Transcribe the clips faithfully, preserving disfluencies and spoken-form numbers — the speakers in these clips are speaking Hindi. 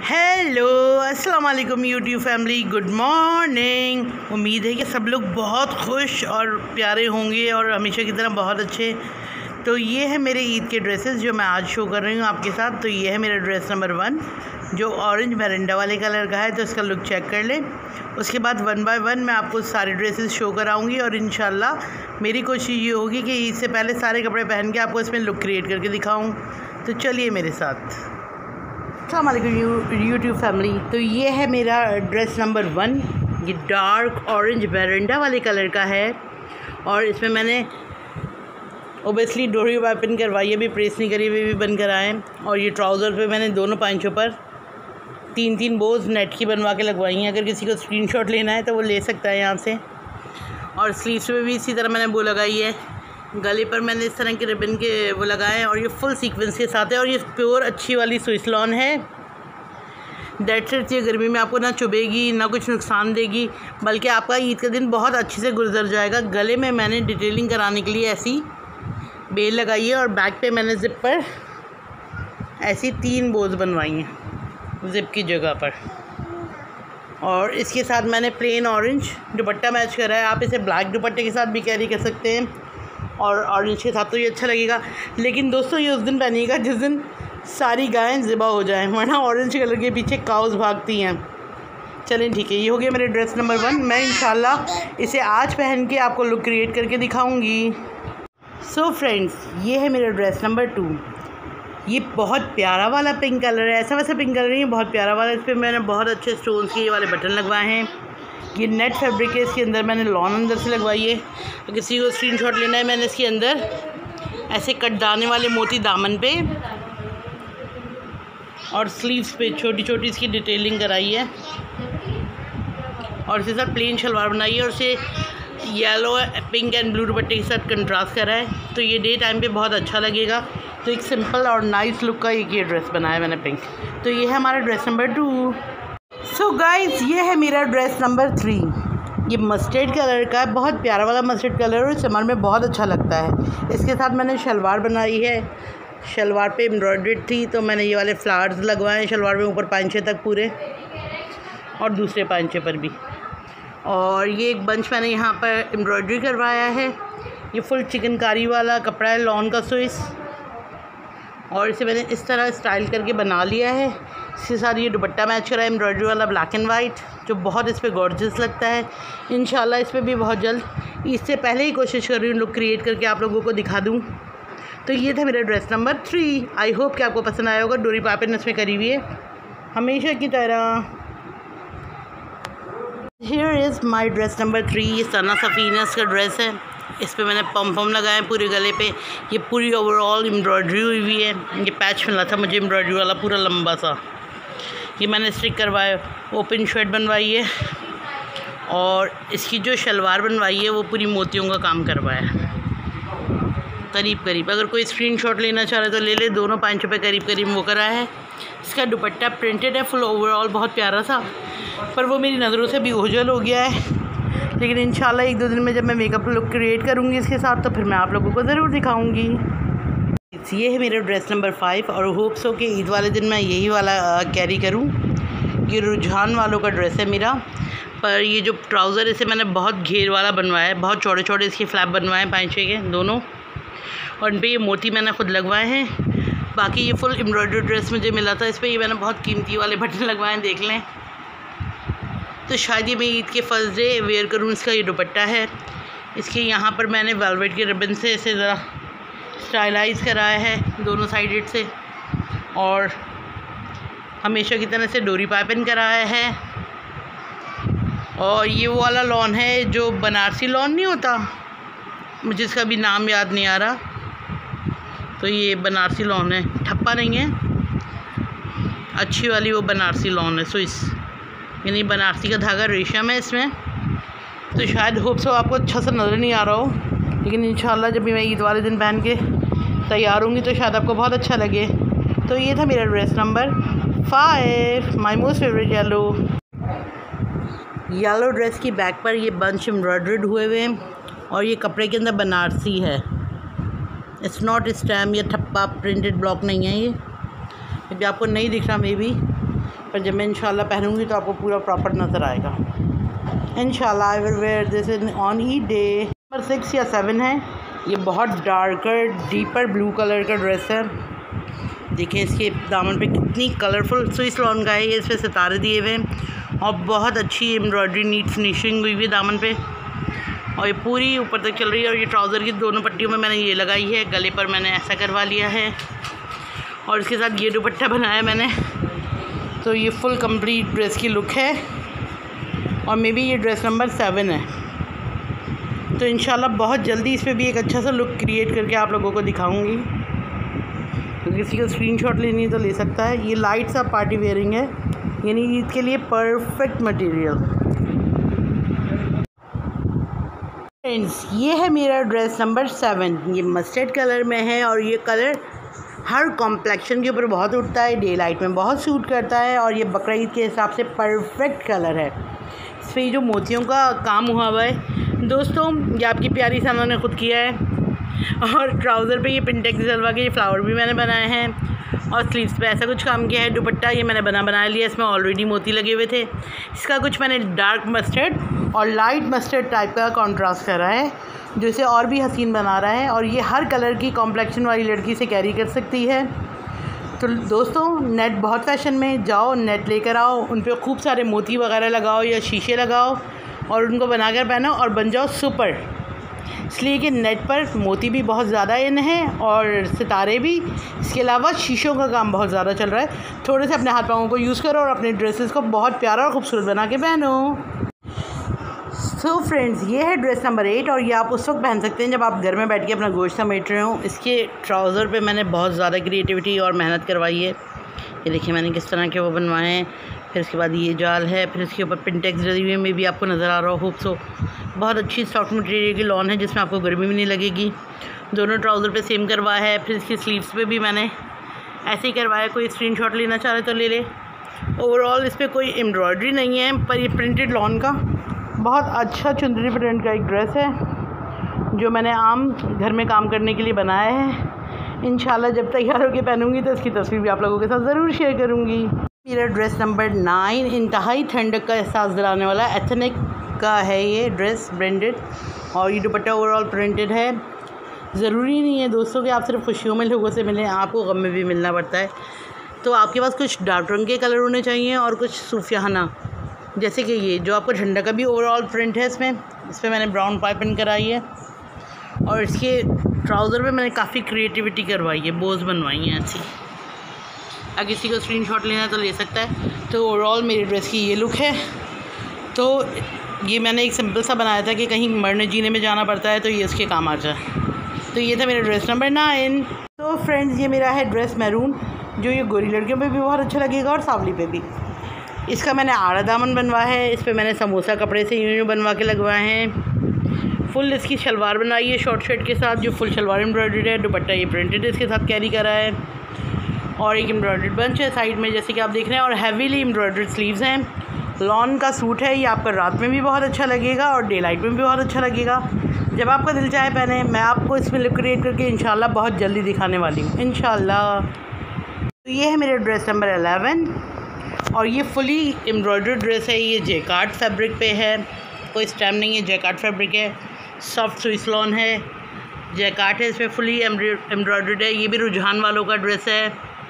हेलो अस्सलाम वालेकुम यूट्यूब फैमिली, गुड मॉर्निंग। उम्मीद है कि सब लोग बहुत खुश और प्यारे होंगे और हमेशा की तरह बहुत अच्छे। तो ये है मेरे ईद के ड्रेसेस जो मैं आज शो कर रही हूँ आपके साथ। तो ये है मेरा ड्रेस नंबर वन जो ऑरेंज मैरिंडा वाले कलर का है। तो इसका लुक चेक कर लें। उसके बाद वन बाय वन मैं आपको सारे ड्रेसेस शो कराऊंगी और इंशाल्लाह मेरी कोशिश ये होगी कि ईद से पहले सारे कपड़े पहन के आपको इसमें लुक क्रिएट करके दिखाऊँ। तो चलिए मेरे साथ। अस्सलाम वालेकुम यूट्यूब फैमिली। तो ये है मेरा ड्रेस नंबर वन। ये डार्क ऑरेंज मैरिंडा वाले कलर का है और इसमें मैंने ओबियसली डोरी वाइपिन करवाई है, भी प्रेस नहीं करी हुई, भी बन कर आए। और ये ट्राउज़र पे मैंने दोनों पांचों पर तीन तीन बोज नेट की बनवा के लगवाई हैं। अगर किसी को स्क्रीनशॉट लेना है तो वो ले सकता है यहाँ से। और स्लीव्स पे भी इसी तरह मैंने वो लगाई है। गले पर मैंने इस तरह के रिबन के वो लगाए हैं और ये फुल सीक्वेंस के साथ है और ये प्योर अच्छी वाली स्विस लॉन है। डेट सेट ये गर्मी में आपको ना चुभेगी ना कुछ नुकसान देगी, बल्कि आपका ईद का दिन बहुत अच्छे से गुजर जाएगा। गले में मैंने डिटेलिंग कराने के लिए ऐसी बेल लगाई है और बैक पे मैंने ज़िप पर ऐसी तीन बोज बनवाई हैं ज़िप की जगह पर। और इसके साथ मैंने प्लेन ऑरेंज दुपट्टा मैच करा है। आप इसे ब्लैक दुपट्टे के साथ भी कैरी कर सकते हैं और ऑरेंज के साथ तो ये अच्छा लगेगा। लेकिन दोस्तों ये उस दिन पहनिएगा जिस दिन सारी गायें ज़िबा हो जाएं, वरना ऑरेंज कलर के पीछे काउस भागती हैं। चलें ठीक है, ये हो गया मेरे ड्रेस नंबर वन। मैं इंशाल्लाह इसे आज पहन के आपको लुक क्रिएट करके दिखाऊंगी। सो फ्रेंड्स, ये है मेरा ड्रेस नंबर टू। ये बहुत प्यारा वाला पिंक कलर है। ऐसा वैसा पिंक कलर नहीं है, बहुत प्यारा वाला। इस पर मैंने बहुत अच्छे स्टोन्स के ये वाले बटन लगवाए हैं। ये नेट फैब्रिक है, इसके अंदर मैंने लॉन अंदर से लगवाई है। तो किसी को स्क्रीनशॉट लेना है, मैंने इसके अंदर ऐसे कटदाने वाले मोती दामन पे और स्लीव्स पे छोटी छोटी इसकी डिटेलिंग कराई है और इसके साथ प्लेन शलवार बनाई है और उसे येलो पिंक एंड ब्लू दुपट्टे के साथ कंट्रास्ट करा है। तो ये डे टाइम पे बहुत अच्छा लगेगा। तो एक सिंपल और नाइस लुक का एक ये ड्रेस बनाया है मैंने पिंक। तो ये है हमारा dress number two. So guys, ये है मेरा ड्रेस नंबर थ्री। ये मस्टर्ड कलर का है, बहुत प्यारा वाला मस्टर्ड कलर और समर में बहुत अच्छा लगता है। इसके साथ मैंने शलवार बनाई है। शलवार पे एम्ब्रॉयडरी थी तो मैंने ये वाले फ्लावर्स लगवाए हैं शलवार में, ऊपर पांचे तक पूरे और दूसरे पांचे पर भी। और ये एक बंच मैंने यहाँ पर एम्ब्रॉयडरी करवाया है। ये फुल चिकनकारी वाला कपड़ा है, लॉन का स्विस, और इसे मैंने इस तरह स्टाइल करके बना लिया है। इसके साथ ये दुपट्टा मैच करा है एम्ब्रॉयडरी वाला ब्लैक एंड वाइट, जो बहुत इस पर गॉर्जियस लगता है। इंशाल्लाह इस पर भी बहुत जल्द, इससे पहले ही कोशिश कर रही हूँ लुक क्रिएट करके आप लोगों को दिखा दूँ। तो ये था मेरा dress number three. I hope कि आपको पसंद आया होगा। डोरी पाइपिंग इसमें करी हुई है हमेशा की तरह। Here is my dress number three. ये सना सफ़ीनस का ड्रेस है। इस पे मैंने पम पम लगाए पूरे गले पे। ये पूरी ओवरऑल एम्ब्रॉयडरी हुई हुई है। ये पैच मिला था मुझे एम्ब्रॉयडरी वाला पूरा लंबा सा। ये मैंने स्टिक करवाया, ओपन शर्ट बनवाई है और इसकी जो शलवार बनवाई है वो पूरी मोतियों का काम करवाया है करीब करीब। अगर कोई स्क्रीनशॉट लेना चाह रहा है तो ले ले। दोनों पांचों पे करीब करीब वो करा है। इसका दुपट्टा प्रिंटेड है फुल ओवरऑल, बहुत प्यारा सा, पर वो मेरी नज़रों से भी ओझल हो गया है। लेकिन इंशाल्लाह एक दो दिन में जब मैं मेकअप लुक क्रिएट करूँगी इसके साथ तो फिर मैं आप लोगों को ज़रूर दिखाऊँगी। ये है मेरा ड्रेस नंबर फाइव और होप्स हो कि ईद वाले दिन मैं यही वाला कैरी करूँ। ये रुझान वालों का ड्रेस है मेरा, पर ये जो ट्राउज़र इसे मैंने बहुत घेर वाला बनवाया है। बहुत चौड़े चौड़े इसके फ्लैप बनवाए हैं पाँचे के दोनों, और इन पर ये मोती मैंने खुद लगवाए हैं। बाकी ये फुल एम्ब्रॉयडरी ड्रेस मुझे मिला था। इस पर ये मैंने बहुत कीमती वाले बटन लगवाए हैं, देख लें। तो शायद ये मैं ईद के फर्स्ट डे वेयर करूँ। इसका ये दुपट्टा है। इसके यहाँ पर मैंने वेलवेट के रिबन से इसे ज़रा स्टाइलाइज़ कराया है दोनों साइडेड से, और हमेशा की तरह से डोरी पाइपिंग कराया है। और ये वो वाला लॉन है जो बनारसी लॉन नहीं होता, मुझे इसका भी नाम याद नहीं आ रहा। तो ये बनारसी लॉन है, ठप्पा नहीं है, अच्छी वाली वो बनारसी लॉन है स्विस, यानी बनारसी का धागा रेशम है इसमें। तो शायद होप सो आपको अच्छा सा नज़र नहीं आ रहा हो, लेकिन इंशाल्लाह जब भी मैं ईद वाले दिन पहन के तैयार होंगी तो शायद आपको बहुत अच्छा लगे। तो ये था मेरा dress number five, my most favourite yellow. Yellow dress की बैक पर ये बंच एम्ब्रॉयडर्ड हुए हुए हैं और ये कपड़े के अंदर बनारसी है। इट्स नॉट स्टैम्प या ठप्पा प्रिंटेड ब्लॉक नहीं है ये। अभी आपको नहीं दिख रहा मे बी, पर जब मैं इंशाल्लाह पहनूंगी तो आपको पूरा प्रॉपर नज़र आएगा। इंशाल्लाह I will wear this in on Eid day. Number six या सेवन है। ये बहुत डार्कर डीपर ब्लू कलर का ड्रेस है। देखें इसके दामन पे कितनी कलरफुल स्विस लॉन का है। ये इस पर सितारे दिए हुए हैं और बहुत अच्छी एम्ब्रॉयडरी नीट फिनिशिंग हुई हुई है दामन पे, और ये पूरी ऊपर तक चल रही है। और ये ट्राउज़र की दोनों पट्टियों में मैंने ये लगाई है, गले पर मैंने ऐसा करवा लिया है और इसके साथ ये दुपट्टा बनाया मैंने। तो ये फुल कंप्लीट ड्रेस की लुक है और मे बी ये ड्रेस नंबर सेवन है। तो इंशाल्लाह बहुत जल्दी इस पर भी एक अच्छा सा लुक क्रिएट करके आप लोगों को दिखाऊंगी। तो किसी को स्क्रीनशॉट लेनी है तो ले सकता है। ये लाइट सा पार्टी वेयरिंग है, यानी ईद के लिए परफेक्ट मटेरियल। फ्रेंड्स ये है मेरा ड्रेस नंबर सेवन। ये मस्टर्ड कलर में है और ये कलर हर कॉम्प्लेक्शन के ऊपर बहुत उठता है, डे लाइट में बहुत सूट करता है और ये बकरा ईद के हिसाब से परफेक्ट कलर है। इस पर जो मोतियों का काम हुआ हुआ है दोस्तों, ये आपकी प्यारी सामा ने खुद किया है। और ट्राउज़र पे ये पिंटेक्स डलवा के ये फ्लावर भी मैंने बनाए हैं और स्लीव्स पे ऐसा कुछ काम किया है। दुपट्टा ये मैंने बना बना लिया, इसमें ऑलरेडी मोती लगे हुए थे। इसका कुछ मैंने डार्क मस्टर्ड और लाइट मस्टर्ड टाइप का कॉन्ट्रास्ट करा है जो इसे और भी हसीन बना रहा है। और ये हर कलर की कॉम्प्लेक्शन वाली लड़की से कैरी कर सकती है। तो दोस्तों नेट बहुत फैशन में, जाओ नेट लेकर आओ, उन पर खूब सारे मोती वगैरह लगाओ या शीशे लगाओ और उनको बनाकर पहनो और बन जाओ सुपर। इसलिए कि नेट पर मोती भी बहुत ज़्यादा इन है और सितारे भी, इसके अलावा शीशों का काम बहुत ज़्यादा चल रहा है। थोड़े से अपने हाथ पाँवों को यूज़ करो और अपने ड्रेसेस को बहुत प्यारा और ख़ूबसूरत बना के पहनो। सो फ्रेंड्स ये है ड्रेस नंबर एट और ये आप उस वक्त पहन सकते हैं जब आप घर में बैठ के अपना गोश्त समेट रहे हो। इसके ट्राउज़र पे मैंने बहुत ज़्यादा क्रिएटिविटी और मेहनत करवाई है। ये देखिए मैंने किस तरह के वो बनवाए हैं। फिर इसके बाद ये जाल है, फिर इसके ऊपर पिंटेक्स डली हुई में भी आपको नज़र आ रहा हो खूब सो। बहुत अच्छी सॉफ्ट मटेरियल की लॉन है जिसमें आपको गर्मी भी नहीं लगेगी। दोनों ट्राउज़र पे सेम करवाया है। फिर इसकी स्लीव्स पे भी मैंने ऐसे ही करवाया। कोई स्क्रीनशॉट लेना चाह रहे तो ले ले। ओवरऑल इस पर कोई एम्ब्रॉयडरी नहीं है, पर ये प्रिंटेड लॉन का बहुत अच्छा चुंदरी प्रिंट का एक ड्रेस है जो मैंने आम घर में काम करने के लिए बनाया है। इंशाल्लाह जब तैयार होकर पहनूंगी तो इसकी तस्वीर भी आप लोगों के साथ ज़रूर शेयर करूंगी। मेरा ड्रेस नंबर नाइन इंतहाई ठंडक का एहसास दिलाने वाला एथनिक का है ये ड्रेस, ब्रांडेड, और ये दुपट्टा ओवरऑल प्रिंटेड है। ज़रूरी नहीं है दोस्तों कि आप सिर्फ खुशियों में लोगों से मिलें, आपको गम में भी मिलना पड़ता है। तो आपके पास कुछ डार्क रंग के कलर होने चाहिए और कुछ सूफियाना, जैसे कि ये जो आपको ठंडा का भी ओवरऑल प्रिंट है। इसमें इस पर मैंने ब्राउन पाइपिंग कराई है और इसके ट्राउज़र पे मैंने काफ़ी क्रिएटिविटी करवाई है, बोझ बनवाई हैं ऐसी। अगर किसी को स्क्रीनशॉट लेना तो ले सकता है। तो ओवरऑल मेरी ड्रेस की ये लुक है। तो ये मैंने एक सिंपल सा बनाया था कि कहीं मरने जीने में जाना पड़ता है तो ये उसके काम आ जाए। तो ये था मेरा ड्रेस नंबर नाइन। तो फ्रेंड्स ये मेरा है ड्रेस मैरून, जो ये गोरी लड़कियों पे भी बहुत अच्छा लगेगा और सांवली पे भी। इसका मैंने आड़ा दामन बनवाया है। इस पर मैंने समोसा कपड़े से यूँ यूँ बनवा के लगवाए हैं। फुल इसकी शलवार बनाई है शॉर्ट शर्ट के साथ, जो फुल शलवार एम्ब्रॉयडर्ड है। दुपट्टा ये प्रिंटेड इसके साथ कैरी करा है और एक एम्ब्रॉयडर्ड बंच है साइड में जैसे कि आप देख रहे हैं, और हैवीली एम्ब्रॉयडर्ड स्लीव्स हैं। लॉन का सूट है, ये आपका रात में भी बहुत अच्छा लगेगा और डे लाइट में भी बहुत अच्छा लगेगा। जब आपका दिल चाहे पहने। मैं आपको इसमें लुक क्रिएट करके इंशाल्लाह बहुत जल्दी दिखाने वाली हूँ इंशाल्लाह। तो ये है मेरा ड्रेस नंबर एलेवन और ये फुली एम्ब्रॉयडर्ड ड्रेस है। ये जैकार्ड फैब्रिक पे है, कोई स्टैम्प नहीं है, जैकार्ड फैब्रिक है। सॉफ्ट स्विस लॉन है, जैकार्ड है, इस पर फुली एम्ब्रॉयडर्ड है। ये भी रुझान वालों का ड्रेस है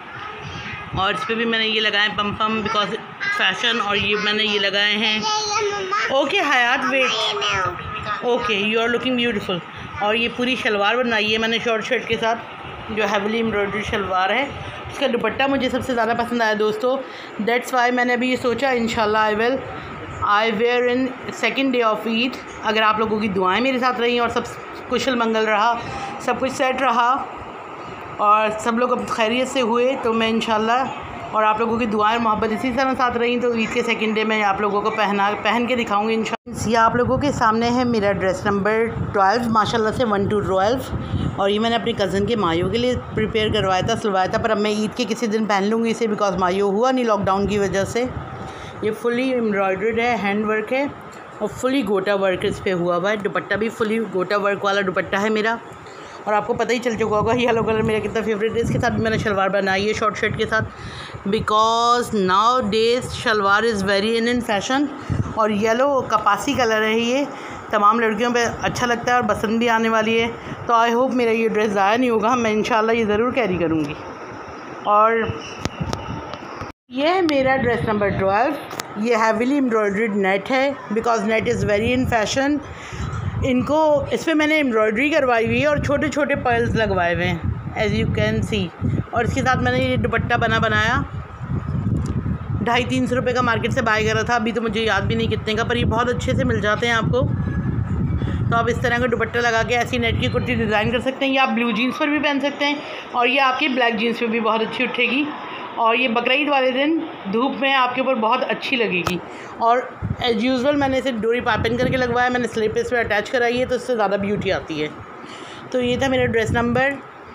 और इस पर भी मैंने ये लगाए पम पम बिकॉज फैशन, और ये मैंने ये लगाए हैं। Okay Hayat wait, okay you are looking beautiful. और ये पूरी शलवार बनाई है मैंने शॉर्ट शर्ट के साथ, जो हैवीली एम्ब्रॉयडर्ड शलवार है। इसका दुपट्टा मुझे सबसे ज़्यादा पसंद आया दोस्तों, दैट्स वाई मैंने अभी ये सोचा इंशाल्लाह I will I wear in second day of Eid. अगर आप लोगों की दुआएं मेरे साथ रही और सब कुशल मंगल रहा, सब कुछ सेट रहा और सब लोग अब खैरियत से हुए, तो मैं इंशाल्लाह, और आप लोगों की दुआएं मोहब्बत इसी तरह साथ रही, तो ईद के सेकंड डे मैं आप लोगों को पहना पहन के दिखाऊंगी इंशाल्लाह। ये आप लोगों के सामने है मेरा ड्रेस नंबर ट्वेल्व, माशाल्लाह से वन टू ट्वेल्व। और ये मैंने अपनी कज़न के मायों के लिए प्रिपेयर करवाया था, सिलवाया था, पर अब मैं ईद के किसी दिन पहन लूँगी इसे, बिकॉज मायो हुआ नहीं लॉकडाउन की वजह से। ये फुली एम्ब्रॉयडर्ड है, हैंड वर्क है और फुली गोटा वर्क इस पर हुआ हुआ है। दुपट्टा भी फुली गोटा वर्क वाला दुपट्टा है मेरा। और आपको पता ही चल चुका होगा येलो कलर मेरा कितना फेवरेट है। इसके साथ भी मैंने शलवार बनाई है शॉर्ट शर्ट के साथ, because nowadays shalwar is very in in fashion. और येलो कपासी कलर है, ये तमाम लड़कियों पे अच्छा लगता है और पसंद भी आने वाली है। तो आई होप मेरा ये ड्रेस ज़ाया नहीं होगा, मैं इंशाल्लाह ये ज़रूर कैरी करूँगी। और ये है मेरा ड्रेस नंबर ट्वेल्व। ये हैवीली एम्ब्रॉयड्रीड नेट है, because net is very in fashion. इनको इस पर मैंने एम्ब्रॉयड्री करवाई हुई है और छोटे छोटे पर्ल्स लगवाए हुए हैं, एज़ यू कैन सी। और इसके साथ मैंने ये दुपट्टा बना बनाया ढाई तीन सौ रुपये का मार्केट से बाय करा था, अभी तो मुझे याद भी नहीं कितने का, पर ये बहुत अच्छे से मिल जाते हैं आपको। तो आप इस तरह का दुपट्टा लगा के ऐसी नेट की कुर्ती डिज़ाइन कर सकते हैं। ये आप ब्लू जीन्स पर भी पहन सकते हैं और ये आपकी ब्लैक जीन्स पे भी बहुत अच्छी उठेगी। और ये बकरीद वाले दिन धूप में आपके ऊपर बहुत अच्छी लगेगी। और एज़ यूजुअल मैंने इसे डोरी पाइपिंग करके लगवाया, मैंने स्लीप इस पर अटैच कराई है, तो इससे ज़्यादा ब्यूटी आती है। तो ये था मेरा ड्रेस नंबर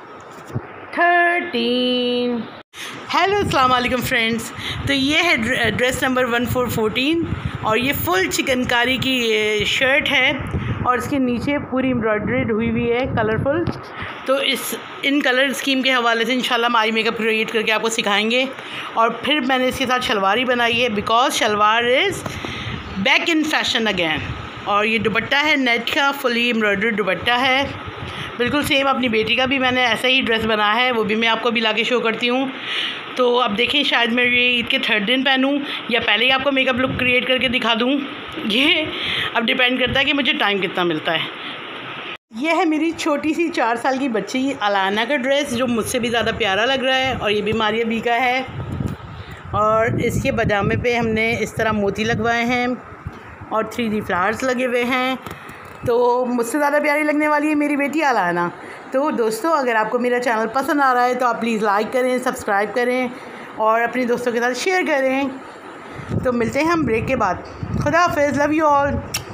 थर्टीन। हेलो अस्सलाम वालेकुम फ्रेंड्स। तो ये है dress number one four fourteen और ये फुल चिकनकारी की शर्ट है और इसके नीचे पूरी एम्ब्रॉयड्री हुई हुई है कलरफुल। तो इस इन कलर स्कीम के हवाले से इंशाल्लाह हम आई मेकअप क्रिएट करके आपको सिखाएंगे। और फिर मैंने इसके साथ शलवार ही बनाई है, because shalwar is back in fashion again. और ये दुपट्टा है नेट का, फुली एम्ब्रॉयड्री दुपट्टा है, बिल्कुल सेम। अपनी बेटी का भी मैंने ऐसा ही ड्रेस बनाया है, वो भी मैं आपको भी ला के शो करती हूँ। तो अब देखें, शायद मैं ये ईद के थर्ड दिन पहनूँ या पहले ही आपको मेकअप लुक क्रिएट करके दिखा दूँ, ये अब डिपेंड करता है कि मुझे टाइम कितना मिलता है। ये है मेरी छोटी सी चार साल की बच्ची अलाना का ड्रेस, जो मुझसे भी ज़्यादा प्यारा लग रहा है। और ये भी मारिया बी का है और इसके पजामे पे हमने इस तरह मोती लगवाए हैं और थ्री डी फ्लावर्स लगे हुए हैं। तो मुझसे ज़्यादा प्यारी लगने वाली है मेरी बेटी अलाना। तो दोस्तों, अगर आपको मेरा चैनल पसंद आ रहा है तो आप प्लीज़ लाइक करें, सब्सक्राइब करें और अपने दोस्तों के साथ शेयर करें। तो मिलते हैं हम ब्रेक के बाद। खुदा हाफिज़, लव यू ऑल।